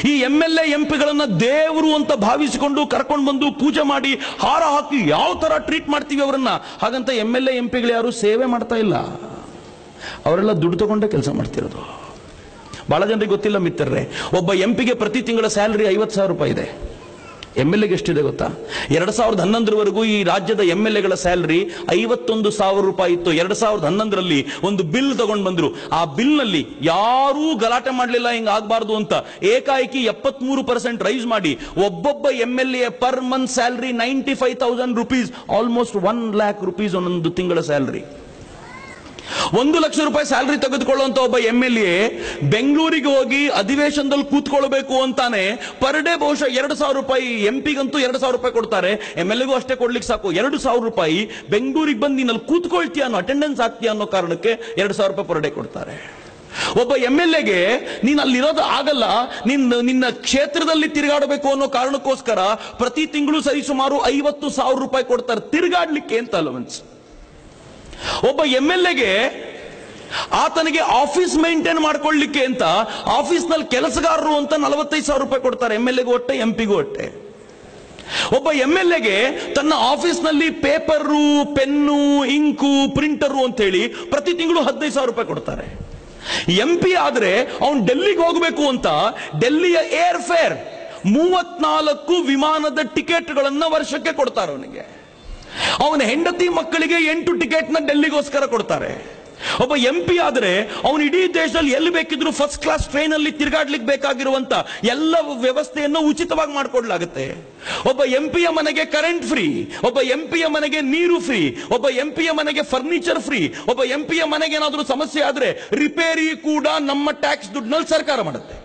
ಈ MLA MP ಗಳನ್ನ ದೇವರು ಅಂತ ಭಾವಿಸಿಕೊಂಡು ಕರ್ಕೊಂಡು ಬಂದು ಪೂಜೆ ಮಾಡಿ ಹಾರ ಹಾಕಿ ಯಾವ ತರ ಟ್ರೀಟ್ ಮಾಡ್ತೀವಿ ಅವರನ್ನ. ಹಾಗಂತ MLA MP ಗಳು ಯಾರು ಸೇವೆ ಮಾಡ್ತಾ ಇಲ್ಲ, ಅವರೆಲ್ಲ ದುಡ್ಡು ತಗೊಂಡೇ ಕೆಲಸ ಮಾಡ್ತಿರೋದು. ಬಹಳ ಜನರಿಗೆ ಗೊತ್ತಿಲ್ಲ ಮಿತ್ರರೇ, ಒಬ್ಬ MP ಪ್ರತಿ ತಿಂಗಳ ಸ್ಯಾಲರಿ 50,000 ರೂಪಾಯಿ ಇದೆ. MLA ಎಷ್ಟಿದೆ ಗೊತ್ತಾ? 2011ರವರೆಗೂ ಈ ರಾಜ್ಯದ MLA ಸ್ಯಾಲರಿ 51,000 ರೂಪಾಯಿ ಇತ್ತು. 2011ರಲ್ಲಿ ಒಂದು ಬಿಲ್ ತಗೊಂಡು ಬಂದ್ರು. ಆ ಬಿಲ್ ನಲ್ಲಿ ಯಾರೂ ಗಲಾಟೆ ಮಾಡಲಿಲ್ಲ, ಹಿಂಗ ಆಗಬಾರ್ದು ಅಂತ ಏಕಾಏಕಿ 73% ರೈಸ್ ಮಾಡಿ ಒಬ್ಬೊಬ್ಬ MLA per month salary 95,000 rupees, almost 1 lakh rupees ಒಂದೊಂದು ತಿಂಗಳ ಸ್ಯಾಲರಿ. 1 ಲಕ್ಷ ರೂಪಾಯಿ ಸ್ಯಾಲರಿ ತೆಗೆದುಕೊಳ್ಳುವಂತ ಒಬ್ಬ MLA ಬೆಂಗಳೂರಿಗೆ ಹೋಗಿ ಅಧಿವೇಶನದಲ್ಲಿ ಕೂತ್ಕೊಳ್ಬೇಕು ಅಂತಾನೆ ಪರ್ ಡೇ ಬಹುಶಃ 2,000 ರೂಪಾಯಿ. MP ಗಂತೂ 2,000 ರೂಪಾಯಿ ಕೊಡ್ತಾರೆ, MLAಗೂ ಅಷ್ಟೇ ಕೊಡ್ಲಿಕ್ಕೆ ಸಾಕು. 2,000 ರೂಪಾಯಿ ಬೆಂಗಳೂರಿಗೆ ಬಂದು ನೀನಲ್ಲಿ ಕೂತ್ಕೊಳ್ತೀಯ ಅನ್ನೋ, ಅಟೆಂಡೆನ್ಸ್ ಆಗ್ತೀಯ ಅನ್ನೋ ಕಾರಣಕ್ಕೆ 2,000 ರೂಪಾಯಿ ಪರ್ ಡೇ ಕೊಡ್ತಾರೆ. ಒಬ್ಬ MLAಗೆ ನೀನ್ ಅಲ್ಲಿರೋದು ಆಗಲ್ಲ, ನಿನ್ನ ಕ್ಷೇತ್ರದಲ್ಲಿ ತಿರುಗಾಡಬೇಕು ಅನ್ನೋ ಕಾರಣಕ್ಕೋಸ್ಕರ ಪ್ರತಿ ತಿಂಗಳು ಸರಿಸುಮಾರು 50,000 ರೂಪಾಯಿ ಕೊಡ್ತಾರೆ ತಿರುಗಾಡ್ಲಿಕ್ಕೆ ಅಂತ ಅಲವೆನ್ಸ್. ಒಬ್ಬ MLAಗೆ ಆತನಿಗೆ ಆಫೀಸ್ ಮೇಂಟೈನ್ ಮಾಡ್ಕೊಳ್ಳಿಕ್ಕೆ ಅಂತ ಆಫೀಸ್ ನಲ್ಲಿ ಕೆಲಸಗಾರರು ಅಂತ 45,000 ರೂಪಾಯಿ ಕೊಡ್ತಾರೆ. MLAಗೂ ಒಟ್ಟೆ, MP ಗೂ ಒಟ್ಟೆ. ಒಬ್ಬ MLAಗೆ ತನ್ನ ಆಫೀಸ್ ನಲ್ಲಿ ಪೇಪರು, ಪೆನ್ನು, ಇಂಕು, ಪ್ರಿಂಟರು ಅಂತ ಹೇಳಿ ಪ್ರತಿ ತಿಂಗಳು 15,000 ರೂಪಾಯಿ ಕೊಡ್ತಾರೆ. MP ಆದ್ರೆ ಅವನು ಡೆಲ್ಲಿಗೆ ಹೋಗಬೇಕು ಅಂತ ಡೆಲ್ಲಿಯ ಏರ್ ಫೇರ್ 34 ವಿಮಾನದ ಟಿಕೆಟ್ಗಳನ್ನ ವರ್ಷಕ್ಕೆ ಕೊಡ್ತಾರೆ ಅವನಿಗೆ. ಅವನ ಹೆಂಡತಿ ಮಕ್ಕಳಿಗೆ 8 ಟಿಕೆಟ್ನ ಡೆಲ್ಲಿಗೋಸ್ಕರ ಕೊಡ್ತಾರೆ. ಒಬ್ಬ MP ಆದ್ರೆ ಅವನು ಇಡೀ ದೇಶದಲ್ಲಿ ಎಲ್ಲಿ ಬೇಕಿದ್ರು ಫಸ್ಟ್ ಕ್ಲಾಸ್ ಟ್ರೈನ್ ಅಲ್ಲಿ ತಿರುಗಾಡ್ಲಿಕ್ಕೆ ಬೇಕಾಗಿರುವಂತ ಎಲ್ಲ ವ್ಯವಸ್ಥೆಯನ್ನು ಉಚಿತವಾಗಿ ಮಾಡಿಕೊಡ್ಲಾಗುತ್ತೆ. ಒಬ್ಬ MP ಮನೆಗೆ ಕರೆಂಟ್ ಫ್ರೀ, ಒಬ್ಬ MP ಮನೆಗೆ ನೀರು ಫ್ರೀ, ಒಬ್ಬ MP ಮನೆಗೆ ಫರ್ನಿಚರ್ ಫ್ರೀ, ಒಬ್ಬ MP ಮನೆಗೆ ಏನಾದ್ರೂ ಸಮಸ್ಯೆ ಆದ್ರೆ ರಿಪೇರಿ ಕೂಡ ನಮ್ಮ ಟ್ಯಾಕ್ಸ್ ದುಡ್ಡಿನಲ್ಲಿ ಸರ್ಕಾರ ಮಾಡುತ್ತೆ.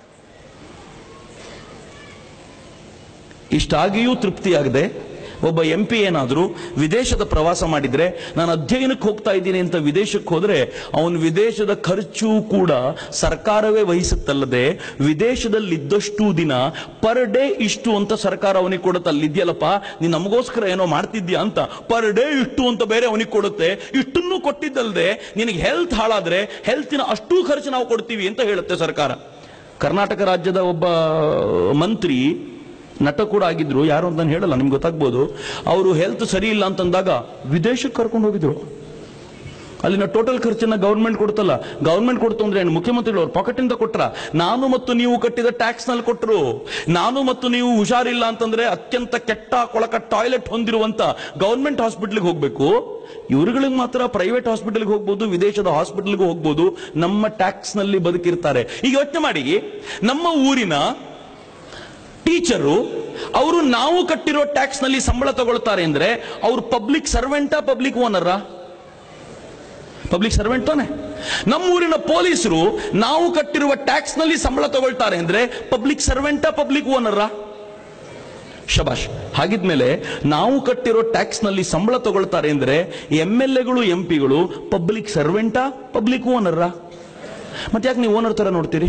ಇಷ್ಟಾಗಿಯೂ ತೃಪ್ತಿಯಾಗದೆ ಒಬ್ಬ MP ಏನಾದ್ರೂ ವಿದೇಶದ ಪ್ರವಾಸ ಮಾಡಿದ್ರೆ, ನಾನು ಅಧ್ಯಯನಕ್ಕೆ ಹೋಗ್ತಾ ಇದ್ದೀನಿ ಅಂತ ವಿದೇಶಕ್ಕೆ ಹೋದ್ರೆ ಅವನು ವಿದೇಶದ ಖರ್ಚು ಕೂಡ ಸರ್ಕಾರವೇ ವಹಿಸುತ್ತಲ್ಲದೆ ವಿದೇಶದಲ್ಲಿದ್ದಷ್ಟು ದಿನ ಪರ್ ಡೇ ಇಷ್ಟು ಅಂತ ಸರ್ಕಾರ ಅವನಿಗೆ ಕೊಡುತ್ತೆ. ಅಲ್ಲಿದ್ಯಲ್ಲಪ್ಪ ನೀನು ನಮಗೋಸ್ಕರ ಏನೋ ಮಾಡ್ತಿದ್ಯಾ ಅಂತ ಪರ್ ಡೇ ಇಷ್ಟು ಅಂತ ಬೇರೆ ಅವನಿಗೆ ಕೊಡುತ್ತೆ. ಇಷ್ಟನ್ನು ಕೊಟ್ಟಿದ್ದಲ್ಲದೆ ನಿನಗೆ ಹೆಲ್ತ್ ಹಾಳಾದ್ರೆ ಹೆಲ್ತಿನ ಅಷ್ಟೂ ಖರ್ಚು ನಾವು ಕೊಡ್ತೀವಿ ಅಂತ ಹೇಳುತ್ತೆ ಸರ್ಕಾರ. ಕರ್ನಾಟಕ ರಾಜ್ಯದ ಒಬ್ಬ ಮಂತ್ರಿ, ನಟ ಕೂಡ ಆಗಿದ್ರು, ಯಾರು ಅಂತ ನಾನು ಹೇಳಲ್ಲ, ನಿಮ್ಗೆ ಗೊತ್ತಾಗ್ಬೋದು. ಅವರು ಹೆಲ್ತ್ ಸರಿ ಇಲ್ಲ ಅಂತಂದಾಗ ವಿದೇಶಕ್ಕೆ ಕರ್ಕೊಂಡು ಹೋಗಿದ್ರು. ಅಲ್ಲಿನ ಟೋಟಲ್ ಖರ್ಚನ್ನ ಗವರ್ಮೆಂಟ್ ಕೊಡ್ತಲ್ಲ, ಗವರ್ಮೆಂಟ್ ಕೊಡ್ತು ಅಂದ್ರೆ ಮುಖ್ಯಮಂತ್ರಿಗಳು ಅವ್ರ ಪಾಕೆಟ್ ಇಂದ ಕೊಟ್ರ? ನಾನು ಮತ್ತು ನೀವು ಕಟ್ಟಿದ ಟ್ಯಾಕ್ಸ್ ನಲ್ಲಿ ಕೊಟ್ಟರು. ನಾನು ಮತ್ತು ನೀವು ಹುಷಾರಿಲ್ಲ ಅಂತಂದ್ರೆ ಅತ್ಯಂತ ಕೆಟ್ಟ ಕೊಳಕ ಟಾಯ್ಲೆಟ್ ಹೊಂದಿರುವಂತ ಗವರ್ಮೆಂಟ್ ಹಾಸ್ಪಿಟಲ್ಗೆ ಹೋಗ್ಬೇಕು. ಇವರುಗಳಿಗೆ ಮಾತ್ರ ಪ್ರೈವೇಟ್ ಹಾಸ್ಪಿಟಲ್ಗೆ ಹೋಗ್ಬೋದು, ವಿದೇಶದ ಹಾಸ್ಪಿಟಲ್ಗೆ ಹೋಗ್ಬೋದು, ನಮ್ಮ ಟ್ಯಾಕ್ಸ್ ನಲ್ಲಿ ಬದುಕಿರ್ತಾರೆ. ಈಗ ಯೋಚನೆ ಮಾಡಿ, ನಮ್ಮ ಊರಿನ ಟೀಚರು ಅವರು ನಾವು ಕಟ್ಟಿರೋ ಟ್ಯಾಕ್ಸ್ ನಲ್ಲಿ ಸಂಬಳ ತಗೊಳ್ತಾರೆ ಅಂದ್ರೆ ಅವರು ಪಬ್ಲಿಕ್ ಸರ್ವೆಂಟಾ, ಪಬ್ಲಿಕ್ ಓನರಾ? ಪಬ್ಲಿಕ್ ಸರ್ವೆಂಟ್ ತಾನೆ. ನಮ್ಮೂರಿನ ಪೊಲೀಸರು ನಾವು ಕಟ್ಟಿರುವ ಟ್ಯಾಕ್ಸ್ ನಲ್ಲಿ ಸಂಬಳ ತಗೊಳ್ತಾರೆ ಅಂದ್ರೆ ಪಬ್ಲಿಕ್ ಸರ್ವೆಂಟಾ, ಪಬ್ಲಿಕ್ ಓನರಾ? ಶಬಾಷ್. ಹಾಗಿದ್ಮೇಲೆ ನಾವು ಕಟ್ಟಿರೋ ಟ್ಯಾಕ್ಸ್ ನಲ್ಲಿ ಸಂಬಳ ತಗೊಳ್ತಾರೆ ಅಂದ್ರೆ MLAಗಳು MP ಗಳು ಪಬ್ಲಿಕ್ ಸರ್ವೆಂಟಾ, ಪಬ್ಲಿಕ್ ಓನರಾ? ಮತ್ತೆ ಯಾಕೆ ನೀವು ಓನರ್ ತರ ನೋಡ್ತೀರಿ?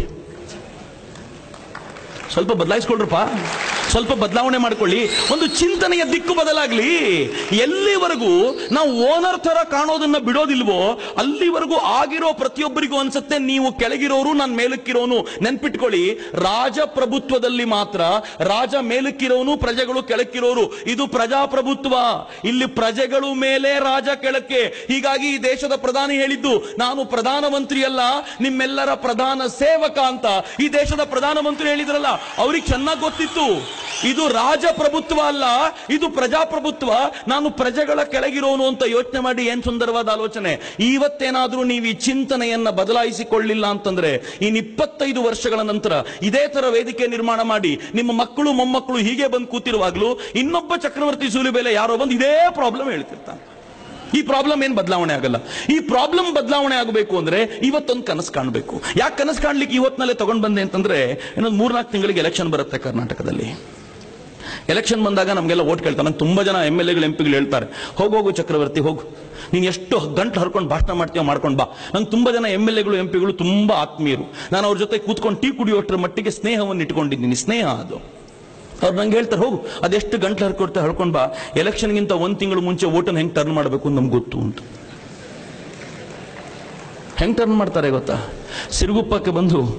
ಸ್ವಲ್ಪ ಬದಲಾಯಿಸ್ಕೊಳ್ರಪ್ಪ, ಸ್ವಲ್ಪ ಬದಲಾವಣೆ ಮಾಡ್ಕೊಳ್ಳಿ. ಒಂದು ಚಿಂತನೆಯ ದಿಕ್ಕು ಬದಲಾಗ್ಲಿ. ಎಲ್ಲಿವರೆಗೂ ನಾವು ಓನರ್ ತರ ಕಾಣೋದನ್ನ ಬಿಡೋದಿಲ್ವೋ ಅಲ್ಲಿವರೆಗೂ ಆಗಿರೋ ಪ್ರತಿಯೊಬ್ಬರಿಗೂ ಅನ್ಸುತ್ತೆ ನೀವು ಕೆಳಗಿರೋರು, ನಾನು ಮೇಲಕ್ಕಿರೋನು. ನೆನ್ಪಿಟ್ಕೊಳ್ಳಿ, ರಾಜಪ್ರಭುತ್ವದಲ್ಲಿ ಮಾತ್ರ ರಾಜ ಮೇಲಕ್ಕಿರೋನು, ಪ್ರಜೆಗಳು ಕೆಳಕ್ಕಿರೋರು. ಇದು ಪ್ರಜಾಪ್ರಭುತ್ವ. ಇಲ್ಲಿ ಪ್ರಜೆಗಳು ಮೇಲೆ, ರಾಜ ಕೆಳಕ್ಕೆ. ಹೀಗಾಗಿ ಈ ದೇಶದ ಪ್ರಧಾನಿ ಹೇಳಿದ್ದು, ನಾನು ಪ್ರಧಾನಮಂತ್ರಿ ಅಲ್ಲ, ನಿಮ್ಮೆಲ್ಲರ ಪ್ರಧಾನ ಸೇವಕ ಅಂತ. ಈ ದೇಶದ ಪ್ರಧಾನಮಂತ್ರಿ ಹೇಳಿದ್ರಲ್ಲ, ಅವ್ರಿಗೆ ಚೆನ್ನಾಗಿ ಗೊತ್ತಿತ್ತು ಇದು ರಾಜಪ್ರಭುತ್ವ ಅಲ್ಲ, ಇದು ಪ್ರಜಾಪ್ರಭುತ್ವ, ನಾನು ಪ್ರಜೆಗಳ ಕೆಳಗಿರೋನು ಅಂತ. ಯೋಚನೆ ಮಾಡಿ, ಏನ್ ಸುಂದರವಾದ ಆಲೋಚನೆ. ಇವತ್ತೇನಾದ್ರೂ ನೀವು ಈ ಚಿಂತನೆಯನ್ನ ಬದಲಾಯಿಸಿಕೊಳ್ಳಿಲ್ಲ ಅಂತಂದ್ರೆ ಇನ್ನು 25 ವರ್ಷಗಳ ನಂತರ ಇದೇ ತರ ವೇದಿಕೆ ನಿರ್ಮಾಣ ಮಾಡಿ ನಿಮ್ಮ ಮಕ್ಕಳು ಮೊಮ್ಮಕ್ಕಳು ಹೀಗೆ ಬಂದು ಕೂತಿರುವಾಗ್ಲೂ ಇನ್ನೊಬ್ಬ ಚಕ್ರವರ್ತಿ ಸೂಲಿಬೇಲೆ ಯಾರೋ ಬಂದು ಇದೇ ಪ್ರಾಬ್ಲಮ್ ಹೇಳ್ತಿರ್ತಾನೆ. ಈ ಪ್ರಾಬ್ಲಮ್ ಏನ್ ಬದಲಾವಣೆ ಆಗಲ್ಲ. ಈ ಪ್ರಾಬ್ಲಮ್ ಬದಲಾವಣೆ ಆಗಬೇಕು ಅಂದ್ರೆ ಇವತ್ತೊಂದು ಕನಸು ಕಾಣಬೇಕು. ಯಾಕೆ ಕನಸು ಕಾಣ್ಲಿಕ್ಕೆ ಇವತ್ತಿನಲ್ಲೇ ತಗೊಂಡ್ ಬಂದೆ ಅಂತಂದ್ರೆ, ಇನ್ನೊಂದು 3-4 ತಿಂಗಳಿಗೆ ಎಲೆಕ್ಷನ್ ಬರುತ್ತೆ ಕರ್ನಾಟಕದಲ್ಲಿ. ಎಲೆಕ್ಷನ್ ಬಂದಾಗ ನಮಗೆಲ್ಲ ಓಟ್ ಕೇಳ್ತಾರೆ. ನಂಗೆ ತುಂಬಾ ಜನ MLAಗಳು MP ಗಳು ಹೇಳ್ತಾರೆ, ಹೋಗು ಚಕ್ರವರ್ತಿ ಹೋಗು, ನೀನು ಎಷ್ಟು ಗಂಟು ಹರ್ಕೊಂಡು ಭಾಷಣ ಮಾಡ್ತೀಯೋ ಮಾಡ್ಕೊಂಡು ಬಾ. ನಂಗೆ ತುಂಬಾ ಜನ MLAಗಳು MP ಗಳು ತುಂಬಾ ಆತ್ಮೀಯರು. ನಾನು ಅವ್ರ ಜೊತೆ ಕೂತ್ಕೊಂಡು ಟೀ ಕುಡಿಯೋಷ್ಟ್ರ ಮಟ್ಟಿಗೆ ಸ್ನೇಹವನ್ನು ಇಟ್ಕೊಂಡಿದ್ದೀನಿ. ಸ್ನೇಹ ಅದು. ಅವ್ರು ನಂಗೆ ಹೇಳ್ತಾರೆ, ಹೋಗು ಅದೆಷ್ಟು ಗಂಟಲು ಹರ್ಕೊಡ್ತಾ ಹರ್ಕೊಂಡ್ ಬಾ, ಎಲೆಕ್ಷನ್ಗಿಂತ 1 ತಿಂಗಳು ಮುಂಚೆ ಓಟನ್ನು ಹೆಂಗ್ ಟರ್ನ್ ಮಾಡಬೇಕು ನಮ್ಗೆ ಗೊತ್ತು ಅಂತ. ಹೆಂಗ್ ಟರ್ನ್ ಮಾಡ್ತಾರೆ ಗೊತ್ತಾ? ಸಿರುಗುಪ್ಪಕ್ಕೆ ಬಂದು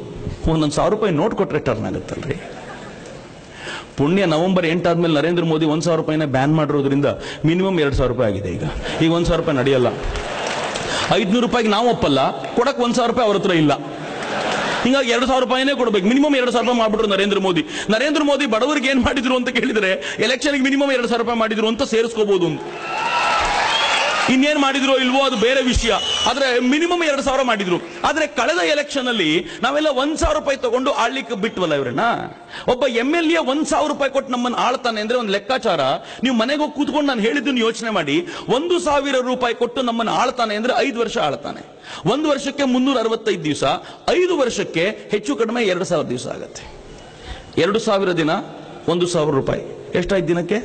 ಒಂದೊಂದು ₹1,000 ನೋಟ್ ಕೊಟ್ರೆ ಟರ್ನ್ ಆಗುತ್ತಲ್ರಿ. ಪುಣ್ಯ ನವೆಂಬರ್ 8 ಆದ್ಮೇಲೆ ನರೇಂದ್ರ ಮೋದಿ ₹1,000 ಬ್ಯಾನ್ ಮಾಡಿರೋದ್ರಿಂದ ಮಿನಿಮಮ್ ₹2,000 ಆಗಿದೆ. ಈಗ ₹1,000 ನಡೆಯಲ್ಲ. ₹500 ನಾವು ಒಪ್ಪಲ್ಲ, ಕೊಡಕ್ ₹1,000 ಅವ್ರ ಹತ್ರ ಇಲ್ಲ. ಹಿಂಗಾಗಿ ₹2,000 ಕೊಡ್ಬೇಕು. ಮಿನಿಮಮ್ ₹2,000 ಮಾಡ್ಬಿಟ್ರು ನರೇಂದ್ರ ಮೋದಿ ಬಡವರಿಗೆ ಏನ್ ಮಾಡಿದ್ರು ಅಂತ ಕೇಳಿದ್ರೆ ಎಲೆಕ್ಷನ್ಗೆ ಮಿನಿಮಮ್ ₹2,000 ಮಾಡಿದ್ರು ಅಂತ ಸೇರಿಸ್ಕೋಬಹುದು. ಇನ್ನೇನ್ ಮಾಡಿದ್ರು ಇಲ್ವೋ ಅದು ಬೇರೆ ವಿಷಯ. ಆದ್ರೆ ಮಿನಿಮಮ್ $2,000 ಮಾಡಿದ್ರು. ಆದ್ರೆ ಕಳೆದ ಎಲೆಕ್ಷನ್ ಅಲ್ಲಿ ನಾವೆಲ್ಲ ₹1,000 ತಗೊಂಡು ಆಳ್ಲಿಕ್ಕೆ ಬಿಟ್ವಲ್ಲ ಇವ್ರನ್ನ. ಒಬ್ಬ MLA ₹1,000 ಕೊಟ್ಟು ನಮ್ಮನ್ನು ಆಳ್ತಾನೆ ಅಂದ್ರೆ ಒಂದು ಲೆಕ್ಕಾಚಾರ. ನೀವು ಮನೆಗೆ ಹೋಗಿ ಕೂತ್ಕೊಂಡು ನಾನು ಹೇಳಿದ್ದನ್ನು ಯೋಚನೆ ಮಾಡಿ. ₹1,000 ಕೊಟ್ಟು ನಮ್ಮನ್ನು ಆಳ್ತಾನೆ ಅಂದ್ರೆ 5 ವರ್ಷ ಆಳ್ತಾನೆ. 1 ವರ್ಷಕ್ಕೆ 365 ದಿವಸ, 5 ವರ್ಷಕ್ಕೆ ಹೆಚ್ಚು ಕಡಿಮೆ 2,000 ದಿವಸ ಆಗತ್ತೆ. 2,000 ದಿನ ₹1,000 ಎಷ್ಟಾಯ್ತು ದಿನಕ್ಕೆ?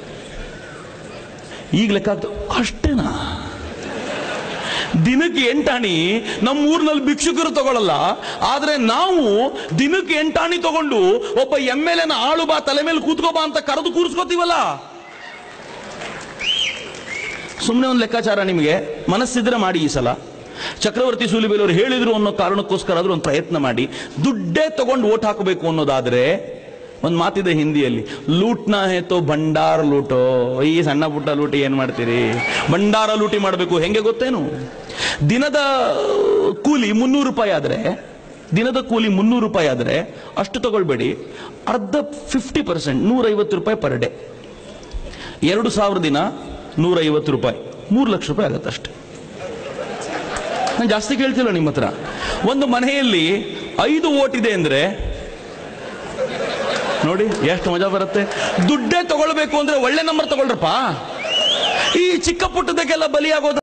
ಈಗ ಲೆಕ್ಕ ಆಗ್ತದೆ ಅಷ್ಟೇನಾ? ದಿನಕ್ಕೆ 8 ಆಣಿ ನಮ್ಮ ಊರಿನಲ್ಲಿ ಭಿಕ್ಷುಕರು ತಗೊಳ್ಳಲ್ಲ. ಆದ್ರೆ ನಾವು ದಿನಕ್ಕೆ 8 ಆಣಿ ತಗೊಂಡು ಒಬ್ಬ MLA ಆಳು ಬಾ ತಲೆ ಮೇಲೆ ಕೂತ್ಕೋಬಾ ಅಂತ ಕರೆದು ಕೂರಿಸ್ಕೋತೀವಲ್ಲ. ಸುಮ್ಮನೆ ಒಂದು ಲೆಕ್ಕಾಚಾರ ನಿಮಗೆ ಮನಸ್ಸಿದ್ರೆ ಮಾಡಿ. ಈ ಸಲ ಚಕ್ರವರ್ತಿ ಸೂಲಿಬೇಲವರು ಹೇಳಿದ್ರು ಅನ್ನೋ ಕಾರಣಕ್ಕೋಸ್ಕರ ಆದ್ರೂ ಒಂದು ಪ್ರಯತ್ನ ಮಾಡಿ. ದುಡ್ಡೇ ತಗೊಂಡು ಓಟ್ ಹಾಕಬೇಕು ಅನ್ನೋದಾದ್ರೆ ಒಂದು ಮಾತಿದೆ ಹಿಂದಿಯಲ್ಲಿ, ಲೂಟ್ನಾ ಹೇತೋ ಭಂಡಾರ ಲೂಟೋ. ಈ ಸಣ್ಣ ಪುಟ್ಟ ಲೂಟಿ ಏನ್ ಮಾಡ್ತೀರಿ? ಭಂಡಾರ ಲೂಟಿ ಮಾಡಬೇಕು. ಹೆಂಗೆ ಗೊತ್ತೇನು? ದಿನದ ಕೂಲಿ ₹300 ಆದ್ರೆ ಅಷ್ಟು ತಗೊಳ್ಬೇಡಿ, ಅರ್ಧ 50% ₹150 ಪರ್ ಡೇ. 2,000 ದಿನ ₹150, ₹3,00,000 ಆಗತ್ತೆ ಅಷ್ಟೇ. ನಾನು ಜಾಸ್ತಿ ಕೇಳ್ತಿಲ್ಲ ನಿಮ್ಮ ಹತ್ರ. ಒಂದು ಮನೆಯಲ್ಲಿ 5 ಓಟ್ ಇದೆ ಅಂದ್ರೆ ನೋಡಿ ಎಷ್ಟು ಮಜಾ ಬರುತ್ತೆ. ದುಡ್ಡೇ ತಗೊಳ್ಬೇಕು ಅಂದ್ರೆ ಒಳ್ಳೆ ನಂಬರ್ ತಗೊಳ್ರಪ್ಪ. ಈ ಚಿಕ್ಕ ಪುಟ್ಟದಕ್ಕೆಲ್ಲ ಬಲಿಯಾಗೋದು